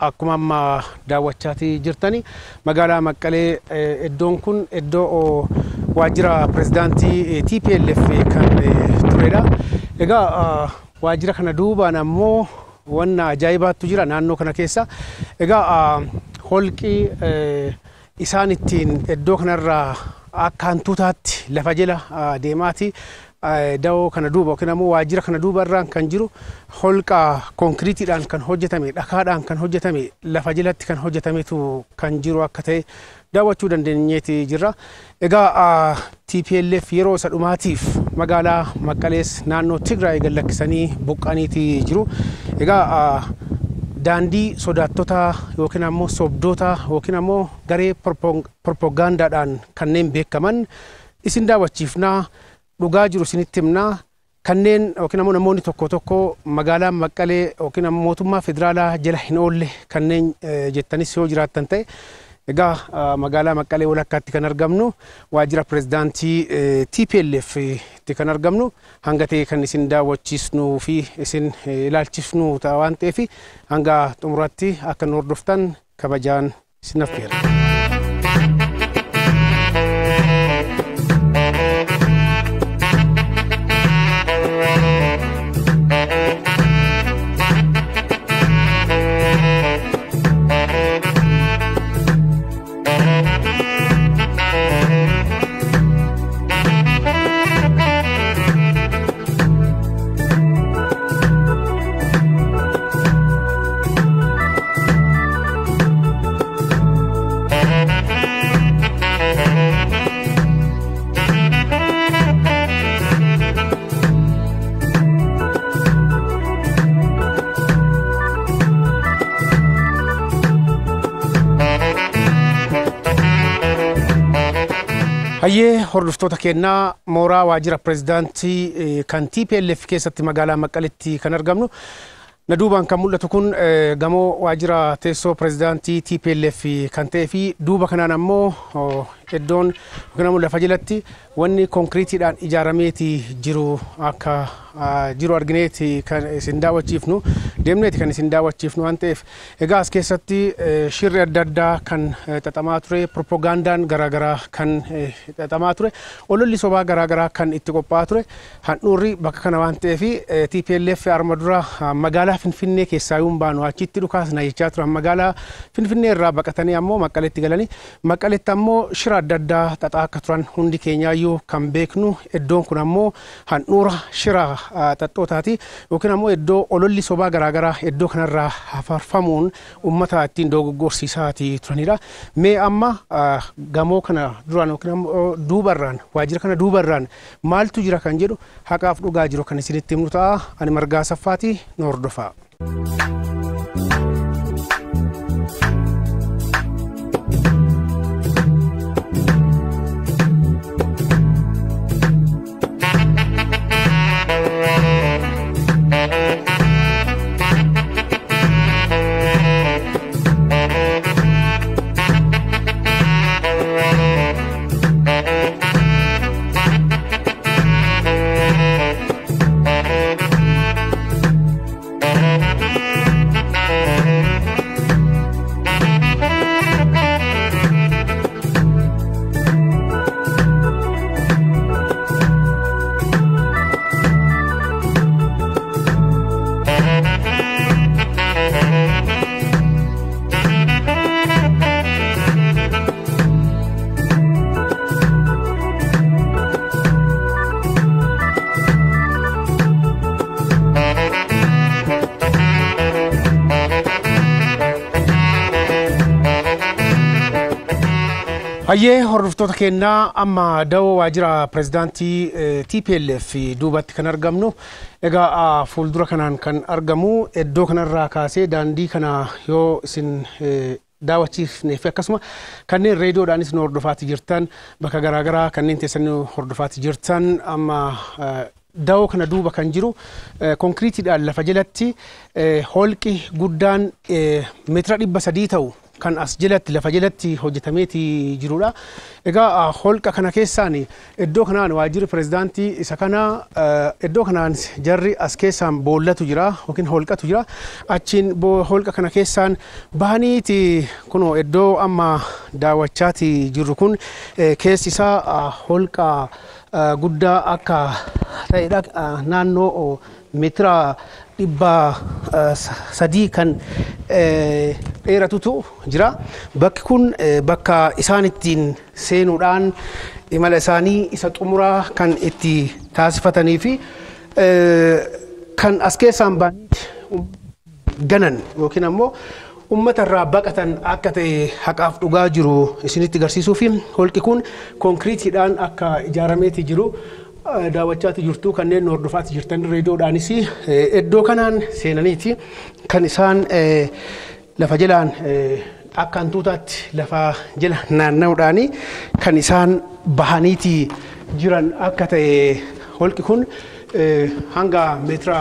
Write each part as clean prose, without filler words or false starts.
akkuma amma daawwachaati jirtani magaalaa Maqqalee iddoon kun iddoo waajjira pirezidaantii TPLF kan turedha. Egaa waajjira kana duubaan ammoo wanna ajaa'ibaatu jira naannoo kana keessa. Egaa holqi isaan ittiin iddoo kanarraa akka hantuutaatti lafa jala deemaati. Dawoo kana duuba yookiin ammoo waajjira kana duuba irraan kan jiru holqa konkiriitiidhaan kan hojjetame dhakaadhaan kan hojjetame lafa jalatti kan hojjetametu kan jiru akka ta'e daawwachuu dandeenyeeti jirra. Egaa TPLF yeroo isa dhumaatiif magaalaa Maqqalees naannoo Tigraay gallakkisanii buqqaniiti jiru. Egaa daandii sodaattota yookiin ammoo sobdoota yookiin ammoo garee propagaandaadhaan kanneen beekaman isin daawwachiifnaa dhugaa jiru isinitti himnaa kanneen yookiin ammoo namoonni tokko tokko magaalaa Maqqalee yookiin ammoo mootummaa federaalaa jala hin oolle kanneen jettanis yoo jiraattan ta'e egaa magaalaa Maqqalee walakkaatti kan argamnu waajjira pirezidaantii TPLF itti kan argamnu hanga ta'e kan isin daawwachiisnuu fi isin ilaalchisnu ta'a waan ta'eef hanga xumuraatti akka nu hordoftan kabajaan isin affeera. Hayyee hordoftoota keenyaa mooraa waajjira pirezidaantii kan TPLF keessatti magaalaa Maqqaleetti kan argamnu. Na duubaan kan mul'atu kun gamoo waajjira teessoo pirezidaantii TPLF kan ta'ee fi duuba kanaan ammoo iddoon yookiin ammoo lafa jalatti wanni konkiriitiidhaan ijaarameeti jiru akka jiru argineeti kan isin daawwachiifnu deemneeti kan isin daawwachiifnu waan ta'eef egaa as keessatti shirri adda addaa kan xaxamaa ture propagandaan garaagaraa kan xaxamaa ture ololli sobaa garaagaraa kan itti qophaa'aa ture handhuurri bakka kana waan ta'eef TPLF arma dura magaalaa Finfinnee keessaa yuun baanu achitti dhukaasna jechaa turan magaalaa Finfinnee irraa baqatanii ammoo Maqqaleetti galanii Maqqaleetti ammoo shira adda addaa xaxaa akka turan hundi keenyaayyuu kan beeknu iddoon kun ammoo handhuura shira xaxxootaati yookiin ammoo iddoo ololli sobaa garaagaraa iddoo kanarraa hafarfamuun uummata ittiin dogoggorsiisaati turanidha. Mee amma gamoo kana duraan yookiin ammoo duubarraan waajjira kana duubarraan maaltu jira kan jedhu haqaaf dhugaa jiru kan isinitti himnu ta'a. Ani Margaa Saffaati nu hordofaa. Hayyee hordoftoota keenyaa amma dawoo waajjira pirezidaantii TPLF duubatti kan argamnu egaa fuuldura kanaan kan argamu iddoo kanarraa kaasee daandii kana yoo isin daawwachiifneef akkasuma kanneen reediyoodhaanis nu hordofaati jirtan bakka garaagaraa kanneen teessan nu hordofaati jirtan amma dawoo kana duuba kan jiru konkiriitiidhaan lafa jalatti holqi guddaan meetira 300 ta'u kan as jalatti lafa jalatti hojjetameeti jirudha. Egaa holqa kana keessaan iddoo kanaan waajjirri pirezidaantii isa kana iddoo kanaan jarri as keessaan boollatu jira yookiin holqatu jira. Achiin holqa kana keessaan bahaniiti kunoo iddoo amma daawwachaati jirru kun keessi isaa holqa guddaa akka ta'edha. Naannoo meetira 300 kan dheeratutu jira. Bakki kun bakka isaan ittiin seenuudhaan imala isaanii isa xumuraa kan itti taasifatanii fi kan as keessaan bahanii ganan yookiin ammoo ummata irraa baqatan akka ta'e haqaaf dhugaa jiru isinitti agarsiisuu fi holqi kun konkiriitiidhaan akka ijaarameeti jiru daawwachaati jirtu kanneen hordofaati jirtan reediyoodhaanis iddoo kanaan seenaniiti kan isaan lafa jalaan akka hantuutaatti lafa jala naanna'uudhaani kan isaan bahaniiti jiran akka ta'e holqi kun hanga meetira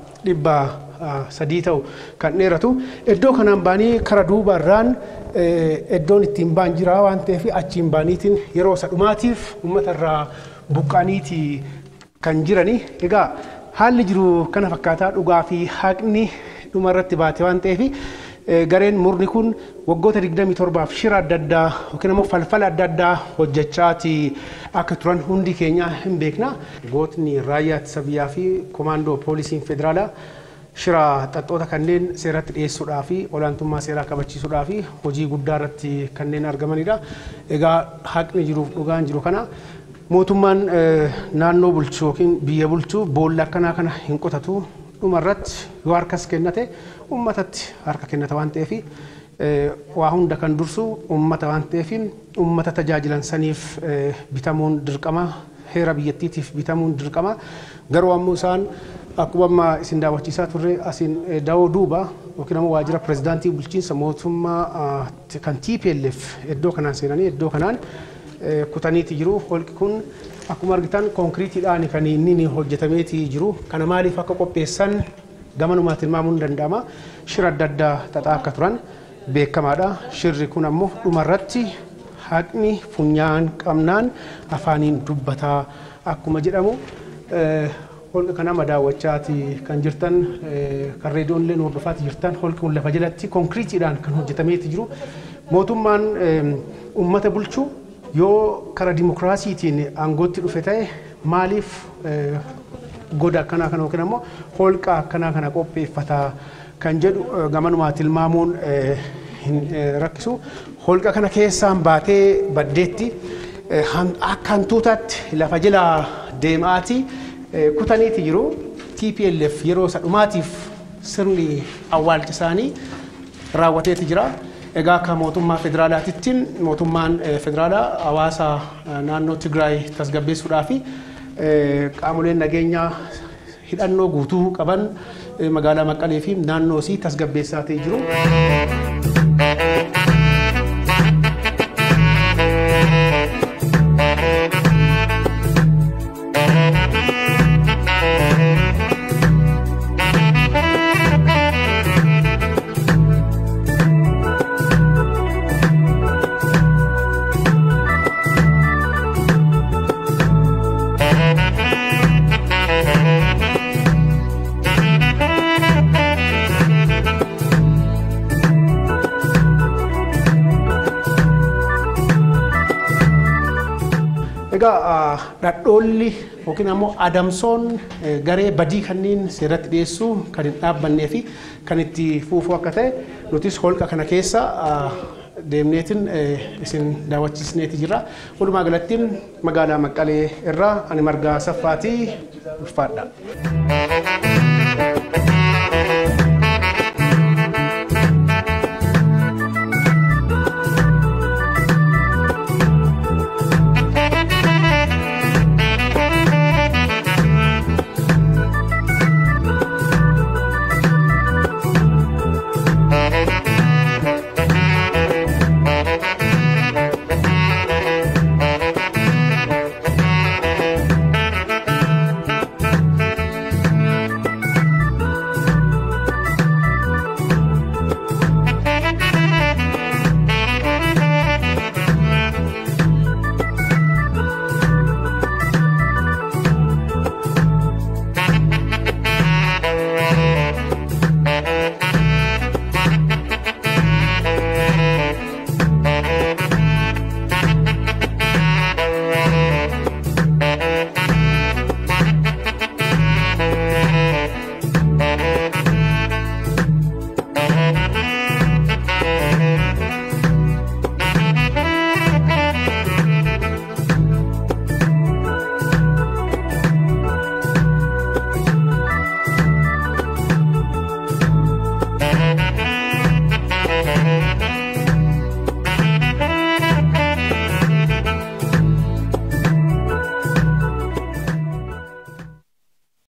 300 ta'u kan dheeratu iddoo kanaan baanii kara duuba irraan iddoon ittiin baan jira waan ta'eef achiin baaniitiin yeroo sadhumaatiif uummata irraa buqqaaniiti kan jirani. Egaa haalli jiru kana fakkaataa dhugaa fi haqni dhuma irratti baate waan ta'eef gareen murni kun waggoota 27 shira adda addaa yookiin immoo falfala adda addaa hojjechaati akka turan hundi keenya hin beekna. Gootni raayyaa ittisa biyyaa fi komaandoo poolisiin federaalaa shira xaxxoota kanneen seeratti dhiyeessuudhaa fi olaantummaa seeraa kabachiisuudhaa fi hojii guddaa irratti kanneen argamanidha. Egaa haqni jiruuf dhugaan jiru kana mootummaan naannoo bulchuu yookiin biyya bulchuu boolla akkanaa kana hin qotatu. Dhuma irratti yoo harkas kennate uummatatti harka kennata waan ta'eef waa hunda kan dursu uummata waan ta'eef uummata tajaajilan saniif bitamuun dirqama, heera biyyattiitiif bitamuun dirqama. Garuu ammoo isaan akkuma amma isin daawwachiisaa turre asiin daawoo duuba yookiin ammoo waajjira pirezidaantii bulchiinsa mootummaa kan TPLF iddoo kanaan seenanii iddoo kanaan kutaniiti jiru. Holqi kun akkuma argitan konkiriitiidhaan kan inni hojjetameeti jiru. Kana maaliif akka qopheessan gamanumaa tilmaamuun danda'ama. Shira adda addaa xaxaa akka turan beekamaadha. Shirri kun ammoo dhuma irratti haqni funyaan qabnaan afaaniin dubbataa akkuma jedhamu holqa kana madaawwachaati kan jirtan kan reediyoonillee hordofaati jirtan holqi kun lafa jalatti konkiriitiidhaan kan hojjetameeti jiru. Mootummaan uummata bulchuu yoo kara dimokiraasiitiin aangootti dhufe ta'e maaliif goda akkanaa kana yookiin ammoo holqa akkanaa kana qopheeffata kan jedhu gamanumaa tilmaamuun hin rakkisu. Holqa kana keessaan baatee baddeetti akka hantuutaatti lafa jala deemaati kutaniiti jiru. TPLF yeroo sadhumaatiif sirni awwaalcha isaanii raawwateeti jira. Egaa akka mootummaa federaalaatittiin mootummaan federaalaa hawaasa naannoo Tigraay tasgabbeessuudhaa fi qaamoleen nageenyaa hidhannoo guutuu qaban magaalaa Maqalee fi naannoo isii tasgabbeessaa ta'e jiru. Egaa dhadhoolli yookiin ammoo adamsoon garee badii kanneen seeratti dhiyeessuu kan hin dhaabbannee fi kan itti fuufuu akka ta'e nutis holqa kana keessa deemneetiin isin daawwachiisneeti jirra. Walumaa galattiin magaalaa Maqalee irraa ani Margaa Saffaatii ulfaadha.